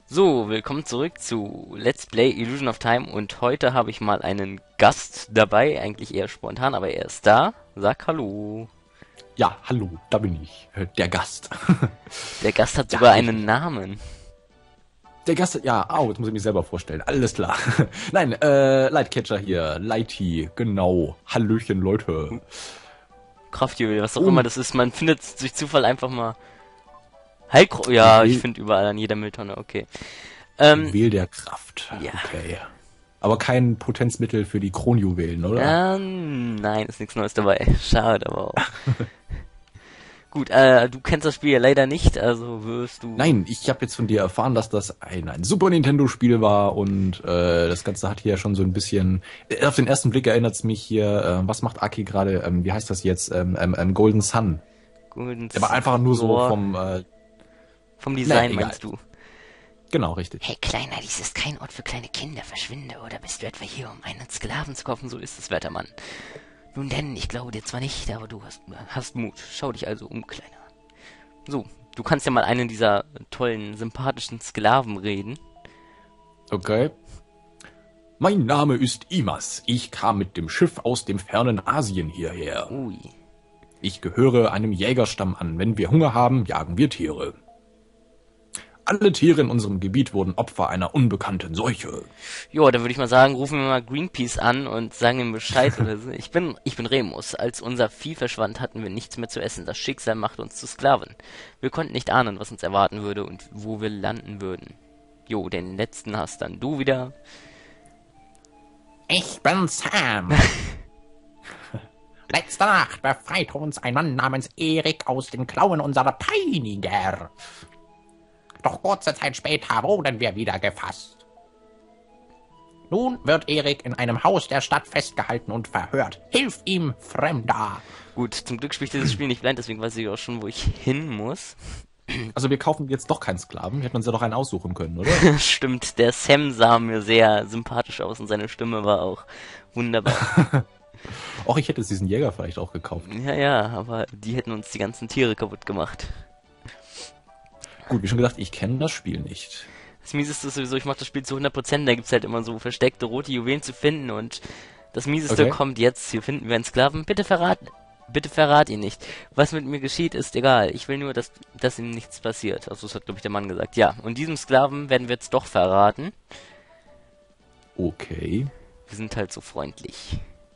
So, willkommen zurück zu Let's Play Illusion of Time und heute habe ich mal einen Gast dabei, eigentlich eher spontan, aber er ist da. Sag Hallo. Ja, hallo, da bin ich, der Gast. Der Gast hat Ja, sogar richtig. einen Namen. Der Gast, ja, jetzt muss ich mich selber vorstellen, alles klar. Nein, Lightcatcher hier, Lighty, genau. Hallöchen, Leute. Kraftjuwel, was auch immer Und das ist. Man findet durch Zufall einfach mal Heilkräuter. Ja, ich Juwel, finde überall an jeder Mülltonne, okay. Juwel der Kraft, Ja. okay. Aber kein Potenzmittel für die Kronjuwelen, oder? Nein, ist nichts Neues dabei. Schade, aber auch. Gut, du kennst das Spiel ja leider nicht, also wirst du... Nein, ich habe jetzt von dir erfahren, dass das ein Super Nintendo-Spiel war und das Ganze hat hier schon so ein bisschen... auf den ersten Blick erinnert es mich hier, was macht Aki gerade, wie heißt das jetzt, Golden Sun. Golden Aber einfach nur so Sword. vom Design, egal. meinst du? Genau, richtig. Hey Kleiner, dies ist kein Ort für kleine Kinder. Verschwinde, oder bist du etwa hier, um einen Sklaven zu kaufen? So ist es, werter Mann. Nun denn, ich glaube dir zwar nicht, aber du hast Mut. Schau dich also um, Kleiner. So, du kannst ja mal einen dieser tollen, sympathischen Sklaven reden. Okay. Mein Name ist Imas. Ich kam mit dem Schiff aus dem fernen Asien hierher. Ui. Ich gehöre einem Jägerstamm an. Wenn wir Hunger haben, jagen wir Tiere. Alle Tiere in unserem Gebiet wurden Opfer einer unbekannten Seuche. Ja, dann würde ich mal sagen, rufen wir mal Greenpeace an und sagen ihm Bescheid oder so. Ich bin Remus. Als unser Vieh verschwand, hatten wir nichts mehr zu essen. Das Schicksal machte uns zu Sklaven. Wir konnten nicht ahnen, was uns erwarten würde und wo wir landen würden. Jo, den letzten hast dann du wieder. Ich bin Sam. Letzte Nacht befreite uns ein Mann namens Erik aus den Klauen unserer Peiniger. Doch kurze Zeit später wurden wir wieder gefasst. Nun wird Erik in einem Haus der Stadt festgehalten und verhört. Hilf ihm, Fremder. Gut, zum Glück spiele ich dieses Spiel nicht blind, deswegen weiß ich auch schon, wo ich hin muss. Also wir kaufen jetzt doch keinen Sklaven. Hätten uns ja doch einen aussuchen können, oder? Stimmt, der Sam sah mir sehr sympathisch aus und seine Stimme war auch wunderbar. Och, ich hätte diesen Jäger vielleicht auch gekauft. Ja, aber die hätten uns die ganzen Tiere kaputt gemacht. Gut, wie schon gesagt, ich kenne das Spiel nicht. Das Mieseste ist sowieso, ich mache das Spiel zu 100%, da gibt's halt immer so versteckte rote Juwelen zu finden und das Mieseste Okay. kommt jetzt. Hier finden wir einen Sklaven. Bitte verrat ihn nicht. Was mit mir geschieht, ist egal. Ich will nur, dass ihm nichts passiert. Also das hat, glaube ich, der Mann gesagt. Ja, und diesem Sklaven werden wir jetzt doch verraten. Okay. Wir sind halt so freundlich.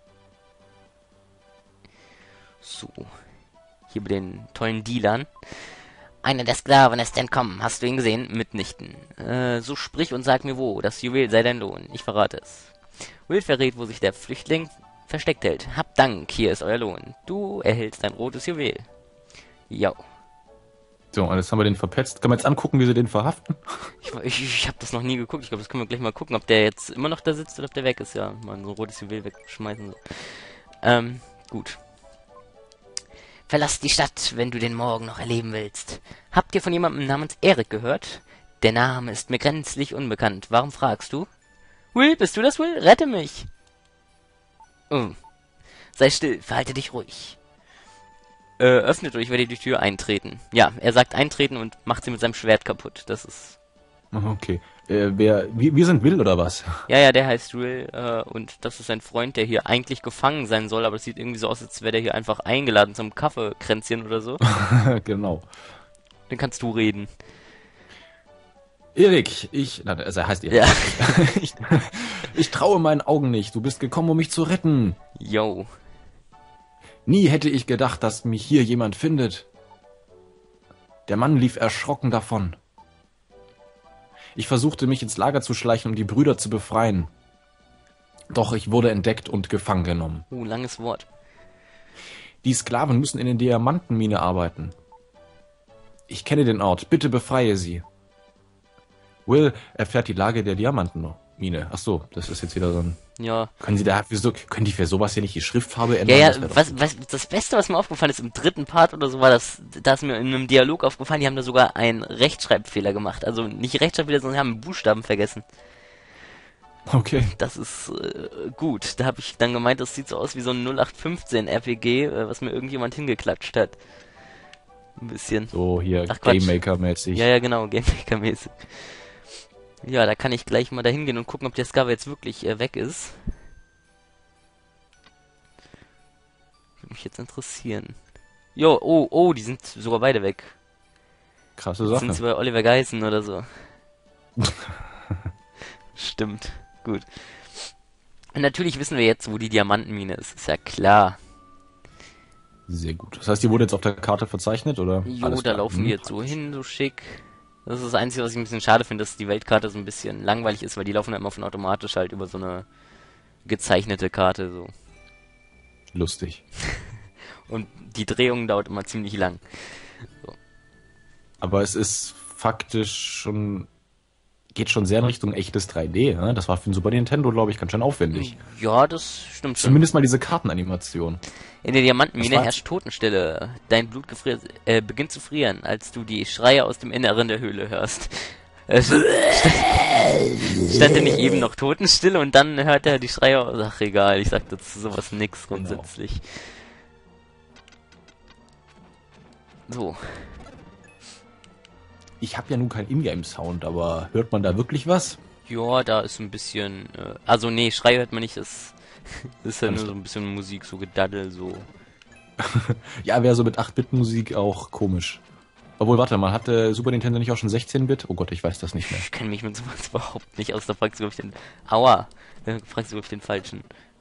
So. Hier bei den tollen Dealern. Einer der Sklaven ist entkommen. Hast du ihn gesehen? Mitnichten. So sprich und sag mir wo. Das Juwel sei dein Lohn. Ich verrate es. Will verrät, wo sich der Flüchtling versteckt hält. Habt Dank, hier ist euer Lohn. Du erhältst ein rotes Juwel. Jo. So, und jetzt haben wir den verpetzt. Können wir jetzt angucken, wie sie den verhaften? Ich habe das noch nie geguckt. Ich glaube, das können wir gleich mal gucken, ob der jetzt immer noch da sitzt oder ob der weg ist. Ja, mal so ein rotes Juwel wegschmeißen. So. Gut. Verlass die Stadt, wenn du den Morgen noch erleben willst. Habt ihr von jemandem namens Erik gehört? Der Name ist mir gänzlich unbekannt. Warum fragst du? Will, bist du das, Will? Rette mich! Oh. Sei still, verhalte dich ruhig. Öffnet euch, werdet ihr die Tür eintreten. Ja, er sagt eintreten und macht sie mit seinem Schwert kaputt. Das ist... Okay. Wir sind Will oder was? Ja, der heißt Will, und das ist ein Freund, der hier eigentlich gefangen sein soll, aber es sieht irgendwie so aus, als wäre der hier einfach eingeladen zum Kaffeekränzchen oder so. Genau. Dann kannst du reden. Erik, also er heißt Erik. Ja. Ich traue meinen Augen nicht. Du bist gekommen, um mich zu retten. Yo. Nie hätte ich gedacht, dass mich hier jemand findet. Der Mann lief erschrocken davon. Ich versuchte, mich ins Lager zu schleichen, um die Brüder zu befreien. Doch ich wurde entdeckt und gefangen genommen. Langes Wort. Die Sklaven müssen in der Diamantenmine arbeiten. Ich kenne den Ort. Bitte befreie sie. Will erfährt die Lage der Diamantenmine. Ach so, das ist jetzt wieder so ein... Ja. Können die für sowas hier nicht die Schriftfarbe Ja, ändern? Das wär doch- was, das Beste, was mir aufgefallen ist, im dritten Part oder so, war das, da ist mir in einem Dialog aufgefallen, die haben da sogar einen Rechtschreibfehler gemacht. Also nicht Rechtschreibfehler, sondern haben einen Buchstaben vergessen. Okay. Das ist gut. Da habe ich dann gemeint, das sieht so aus wie so ein 0815 RPG, was mir irgendjemand hingeklatscht hat. Ein bisschen. So hier Ach, Quatsch. Game Maker mäßig. Ja, genau, Game Maker mäßig. Ja, da kann ich gleich mal dahin gehen und gucken, ob der Scarver jetzt wirklich weg ist. Würde mich jetzt interessieren. Jo, oh, die sind sogar beide weg. Krasse Sind sie Sache. bei Oliver Geissen oder so? Stimmt. Gut. Und natürlich wissen wir jetzt, wo die Diamantenmine ist. Ist ja klar. Sehr gut. Das heißt, die wurde jetzt auf der Karte verzeichnet, oder? Jo, Alles da klar. laufen wir jetzt so hin, so schick. Das ist das Einzige, was ich ein bisschen schade finde, dass die Weltkarte so ein bisschen langweilig ist, weil die laufen ja immer von automatisch halt über so eine gezeichnete Karte so. Lustig. Und die Drehung dauert immer ziemlich lang. Aber es ist faktisch schon... Geht schon sehr in Richtung echtes 3D, ne? Das war für den Super Nintendo, glaube ich, ganz schön aufwendig. Ja, das stimmt schon. Zumindest mal diese Kartenanimation. In der Diamantenmine Das war- herrscht Totenstille. Dein Blut beginnt zu frieren, als du die Schreie aus dem Inneren der Höhle hörst. Stand er nicht eben noch Totenstille und dann hört er die Schreie aus? Ach egal, ich sag dazu sowas nix grundsätzlich. So. Ich habe ja nun keinen Ingame-Sound, aber hört man da wirklich was? Ja, da ist ein bisschen, also nee, Schrei hört man nicht, das ist ja Alles nur so ein bisschen Musik, so Gedaddel, so. Ja, wäre so mit 8-Bit-Musik auch komisch. Obwohl, warte mal, hatte Super Nintendo nicht auch schon 16-Bit? Oh Gott, ich weiß das nicht mehr. Ich kenne mich mit sowas überhaupt nicht aus, da fragst du, ob ich den, aua, da fragst du, ob ich den falschen.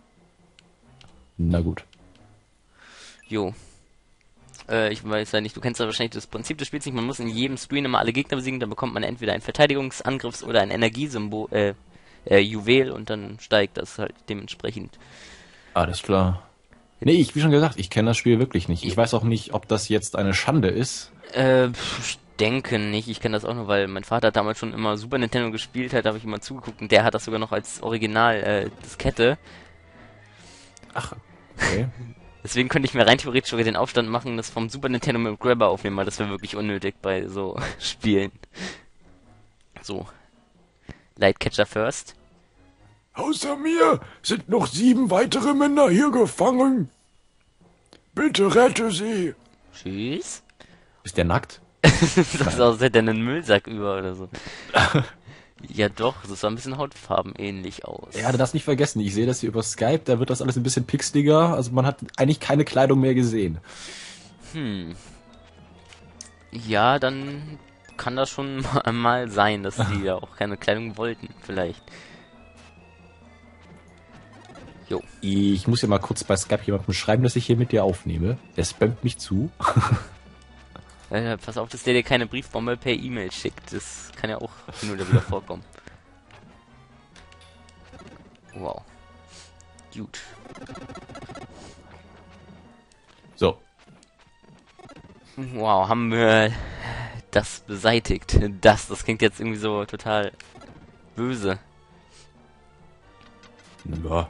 Na gut. Jo. Ich weiß ja nicht, du kennst ja wahrscheinlich das Prinzip des Spiels nicht, man muss in jedem Screen immer alle Gegner besiegen, dann bekommt man entweder ein Verteidigungsangriffs- oder ein Energiesymbol, Juwel und dann steigt das halt dementsprechend. Alles klar. Nee, wie schon gesagt, ich kenne das Spiel wirklich nicht. Ich weiß auch nicht, ob das jetzt eine Schande ist. Ich denke nicht, ich kenne das auch nur, weil mein Vater damals schon immer Super Nintendo gespielt hat, da habe ich immer zugeguckt und der hat das sogar noch als Original, Diskette. Ach, okay. Deswegen könnte ich mir rein theoretisch sogar den Aufstand machen, das vom Super Nintendo mit dem Grabber aufnehmen, weil das wäre wirklich unnötig bei so Spielen. So. Lightcatcher first. Außer mir sind noch 7 weitere Männer hier gefangen. Bitte rette sie. Tschüss. Ist der nackt? Das ist aus, als hätte er einen Müllsack über oder so. Ja doch, das sah ein bisschen Hautfarben ähnlich aus. Ja, das nicht vergessen. Ich sehe das hier über Skype, da wird das alles ein bisschen pixeliger. Also man hat eigentlich keine Kleidung mehr gesehen. Ja, dann kann das schon mal sein, dass die ja auch keine Kleidung wollten, vielleicht. Jo. Ich muss ja mal kurz bei Skype jemandem schreiben, dass ich hier mit dir aufnehme. Der spammt mich zu. Pass auf, dass der dir keine Briefbombe per E-Mail schickt. Das kann ja auch hin oder wieder vorkommen. Wow. Gut. So. Wow, haben wir das beseitigt. Das klingt jetzt irgendwie so total böse. Ja.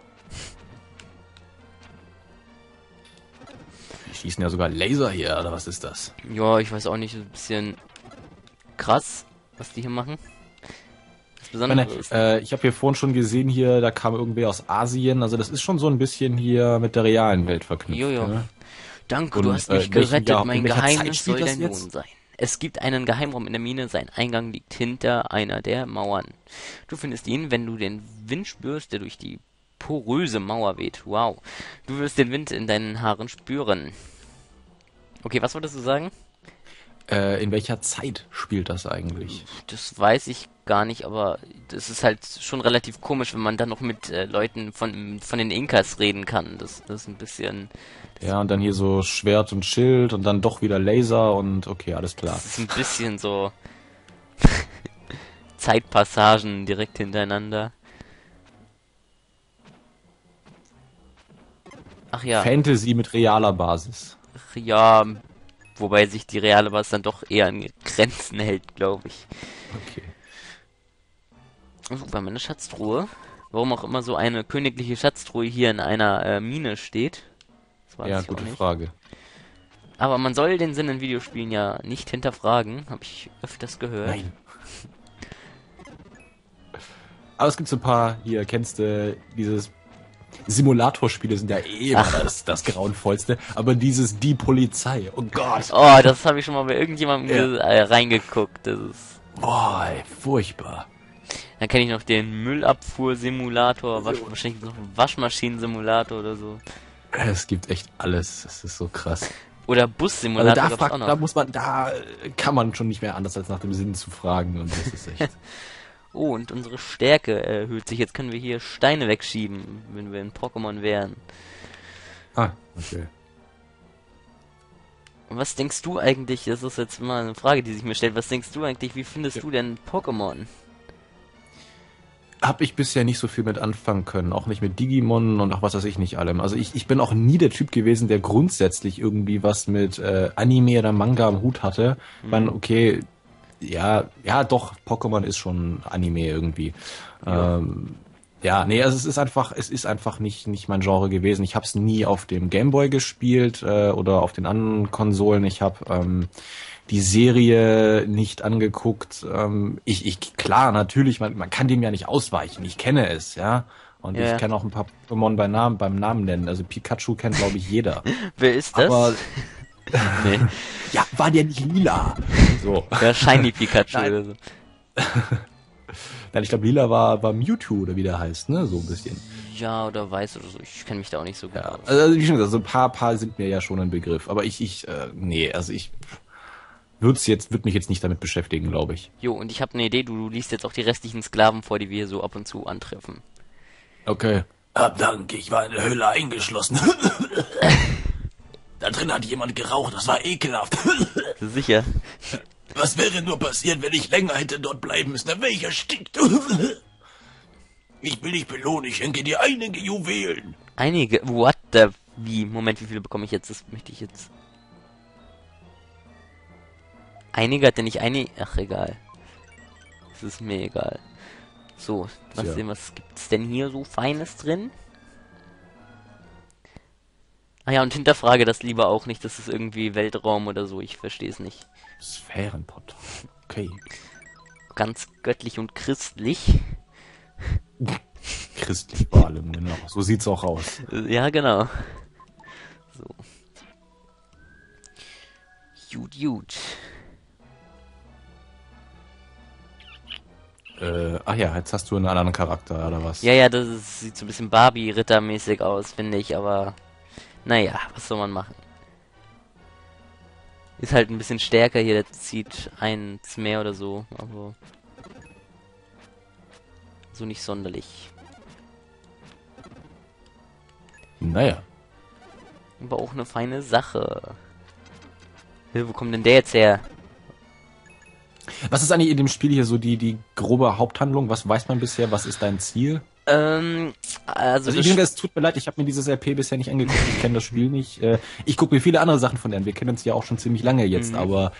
Die schießen ja sogar Laser hier, oder was ist das? Ja, ich weiß auch nicht, ein bisschen krass, was die hier machen. Das Besondere ist, Ich habe hier vorhin schon gesehen, hier, da kam irgendwer aus Asien. Also das ist schon so ein bisschen hier mit der realen Welt verknüpft. Jojo. Ne? Danke, Und, du hast mich in welchem gerettet, Jahr- mein in welcher Zeit Geheimnis spielt soll das dein jetzt? Lohn sein. Es gibt einen Geheimraum in der Mine, sein Eingang liegt hinter einer der Mauern. Du findest ihn, wenn du den Wind spürst, der durch die poröse Mauer weht. Wow. Du wirst den Wind in deinen Haaren spüren. Okay, was wolltest du sagen? In welcher Zeit spielt das eigentlich? Das weiß ich gar nicht, aber das ist halt schon relativ komisch, wenn man dann noch mit Leuten von den Inkas reden kann. Das ist ein bisschen... Ja, und dann hier so Schwert und Schild und dann doch wieder Laser und okay, alles klar. Das ist ein bisschen so Zeitpassagen direkt hintereinander. Ach ja, Fantasy mit realer Basis. ja, wobei sich die reale Basis dann doch eher an Grenzen hält, glaube ich. Okay. Super, meine Schatztruhe. Warum auch immer so eine königliche Schatztruhe hier in einer Mine steht. Das weiß Ja, ich auch gute nicht. Frage. Aber man soll den Sinn in Videospielen ja nicht hinterfragen, habe ich öfters gehört. Nein. Aber es gibt so ein paar, hier kennst du dieses Simulatorspiele sind ja immer das Grauenvollste, aber dieses Die Polizei, oh Gott. Oh, das habe ich schon mal bei irgendjemandem Ja. reingeguckt. Das ist... Boah, ey, furchtbar. Dann kenne ich noch den Müllabfuhrsimulator, wahrscheinlich noch einen Waschmaschinen-Simulator oder so. Es gibt echt alles. Das ist so krass. Oder Also Bus-Simulator gab's auch noch. da kann man schon nicht mehr anders als nach dem Sinn zu fragen und das ist echt. Oh, und unsere Stärke erhöht sich. Jetzt können wir hier Steine wegschieben, wenn wir in Pokémon wären. Okay. Und was denkst du eigentlich, das ist jetzt mal eine Frage, die sich mir stellt, was denkst du eigentlich, wie findest du denn Pokémon? Hab ich bisher nicht so viel mit anfangen können, auch nicht mit Digimon und auch was weiß ich nicht allem. Also ich bin auch nie der Typ gewesen, der grundsätzlich irgendwie was mit Anime oder Manga am Hut hatte. Ich meine, okay, ja, doch, Pokémon ist schon Anime irgendwie. Nee, also es ist einfach nicht mein Genre gewesen. Ich habe es nie auf dem Gameboy gespielt oder auf den anderen Konsolen. Ich habe die Serie nicht angeguckt. Klar, natürlich, man kann dem ja nicht ausweichen. Ich kenne es, ja. Und Ja. ich kenne auch ein paar Pokémon beim Namen nennen. Also Pikachu kennt, glaube ich, jeder. Wer ist das? Aber Nee. ja, war der nicht lila? So. Ja, Shiny Pikachu Nein. oder so. Nein, ich glaube, lila war Mewtwo oder wie der heißt, ne? So ein bisschen. Ja, oder weiß oder so. Ich kenne mich da auch nicht so gut Ja, aus. also wie schon gesagt, so ein paar sind mir ja schon ein Begriff. Aber ich würde mich jetzt nicht damit beschäftigen, glaube ich. Jo, und ich habe eine Idee, du liest jetzt auch die restlichen Sklaven vor, die wir hier so ab und zu antreffen. Okay. Danke, ich war in der Höhle eingeschlossen. Da drin hat jemand geraucht, das war ekelhaft. Sicher. Was wäre nur passiert, wenn ich länger hätte dort bleiben müssen? Dann wäre ich erstickt. Ich will dich belohnen, ich schenke dir einige Juwelen. Einige. Wie? Moment, wie viele bekomme ich jetzt? Das möchte ich jetzt. Einige hat der nicht einige. Ach, egal. Das ist mir egal. So, was gibt's denn hier so Feines drin? Ah ja, und hinterfrage das lieber auch nicht, das ist irgendwie Weltraum oder so, ich verstehe es nicht. Sphärenpott. Okay. Ganz göttlich und christlich. Christlich vor allem, genau. So sieht's auch aus. Ja, genau. So. Gut. Jetzt hast du einen anderen Charakter, oder was? Ja, sieht so ein bisschen Barbie-Ritter-mäßig aus, finde ich, aber naja, was soll man machen? Ist halt ein bisschen stärker hier, der zieht eins mehr oder so, aber so nicht sonderlich. Naja. Aber auch eine feine Sache. Wo kommt denn der jetzt her? Was ist eigentlich in dem Spiel hier so die grobe Haupthandlung? Was weiß man bisher? Was ist dein Ziel? Also ich denke, es tut mir leid, ich habe mir dieses RP bisher nicht angeguckt, ich kenne das Spiel nicht. Ich gucke mir viele andere Sachen von an. Wir kennen uns ja auch schon ziemlich lange jetzt, aber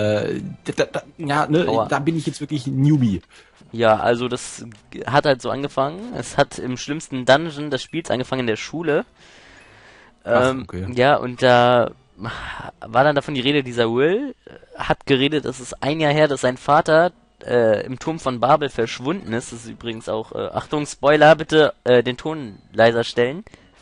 da bin ich jetzt wirklich Newbie. Ja, also das hat halt so angefangen. Es hat im schlimmsten Dungeon des Spiels angefangen in der Schule. Okay. Ja, und da war dann davon die Rede, dieser Will hat geredet, es ist ein Jahr her, dass sein Vater im Turm von Babel verschwunden ist. Das ist übrigens auch, Achtung, Spoiler, bitte den Ton leiser stellen.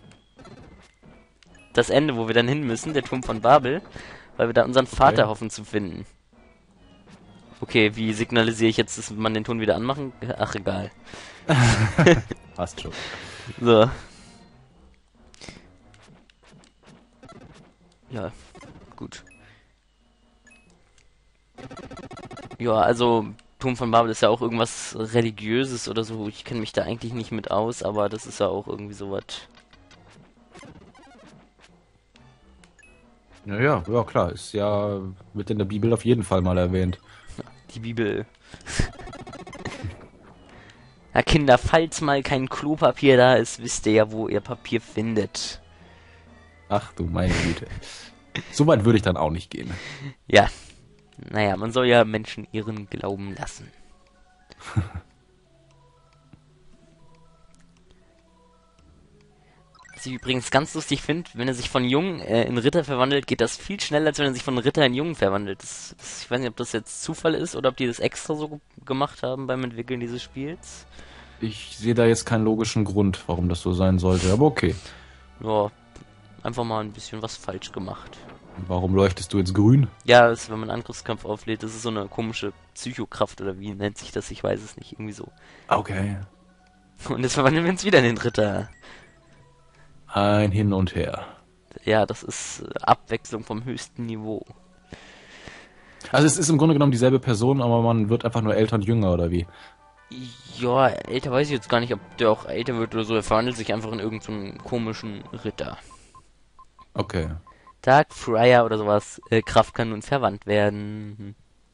Das Ende, wo wir dann hin müssen, der Turm von Babel, weil wir da unseren Vater hoffen zu finden. Okay, wie signalisiere ich jetzt, dass man den Ton wieder anmachen? Ach, egal. Passt schon. So. Ja, gut. Ja, also Turm von Babel ist ja auch irgendwas Religiöses oder so. Ich kenne mich da eigentlich nicht mit aus, aber das ist ja auch irgendwie sowas. Ja, klar, wird in der Bibel auf jeden Fall mal erwähnt. Die Bibel. Ja, Kinder, falls mal kein Klopapier da ist, wisst ihr ja, wo ihr Papier findet. Ach du meine Güte. So weit würde ich dann auch nicht gehen. Ja. Naja, man soll ja Menschen ihren Glauben lassen. Was ich übrigens ganz lustig finde, wenn er sich von Jungen in Ritter verwandelt, geht das viel schneller, als wenn er sich von Ritter in Jungen verwandelt. Ich weiß nicht, ob das jetzt Zufall ist oder ob die das extra so gemacht haben beim Entwickeln dieses Spiels. Ich sehe da jetzt keinen logischen Grund, warum das so sein sollte, aber okay. Ja, einfach mal ein bisschen was falsch gemacht. Warum leuchtest du jetzt grün? Ja, das ist, wenn man einen Angriffskampf auflädt, das ist so eine komische Psychokraft oder wie nennt sich das? Ich weiß es nicht, irgendwie so. Okay. Und jetzt verwandeln wir uns wieder in den Ritter. Ein Hin und Her. Ja, das ist Abwechslung vom höchsten Niveau. Also es ist im Grunde genommen dieselbe Person, aber man wird einfach nur älter und jünger, oder wie? Ja, älter weiß ich jetzt gar nicht, ob der auch älter wird oder so. Er verwandelt sich einfach in irgendeinen komischen Ritter. Okay. Dark Friar oder sowas. Kraft kann nun verwandt werden.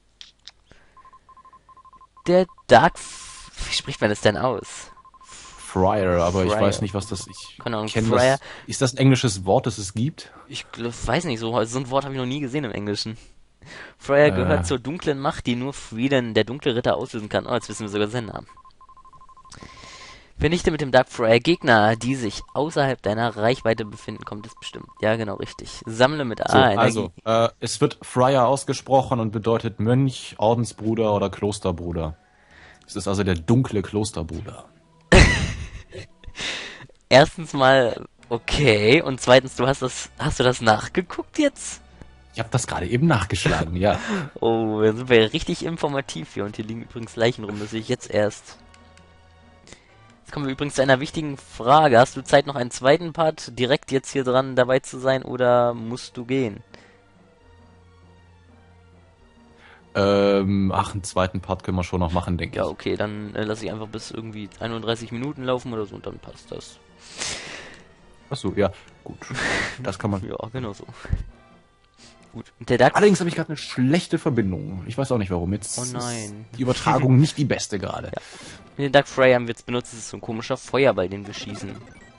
Der Wie spricht man das denn aus? Friar, aber ich Friar. weiß nicht, was das... Ich Keine Ahnung, kenne Friar. das... Ist das ein englisches Wort, das es gibt? Weiß nicht, so ein Wort habe ich noch nie gesehen im Englischen. Friar gehört zur dunklen Macht, die nur Freelan, der dunkle Ritter, auslösen kann. Oh, jetzt wissen wir sogar seinen Namen. Vernichte mit dem Dark Friar Gegner, die sich außerhalb deiner Reichweite befinden, kommt es bestimmt. Ja, genau, richtig. Sammle mit So, Energie. also, es wird Friar ausgesprochen und bedeutet Mönch, Ordensbruder oder Klosterbruder. Es ist also der dunkle Klosterbruder. Erstens mal, okay. Und zweitens, hast du das nachgeguckt jetzt? Ich habe das gerade eben nachgeschlagen, ja. Oh, dann sind wir ja richtig informativ hier. Und hier liegen übrigens Leichen rum, das sehe ich jetzt erst. Jetzt kommen wir übrigens zu einer wichtigen Frage. Hast du Zeit, noch einen zweiten Part direkt jetzt hier dran dabei zu sein, oder musst du gehen? Einen zweiten Part können wir schon noch machen, denke Ja, ich. okay, dann lasse ich einfach bis irgendwie 31 Minuten laufen oder so und dann passt das. Achso, ja, gut. Das kann man... Ja, genau so. Gut. Und der Dark... Allerdings habe ich gerade eine schlechte Verbindung. Ich weiß auch nicht warum. Jetzt Oh nein. ist die Übertragung nicht die beste gerade. Den Dark Friar haben wir jetzt benutzt, das ist so ein komischer Feuerball, den wir schießen.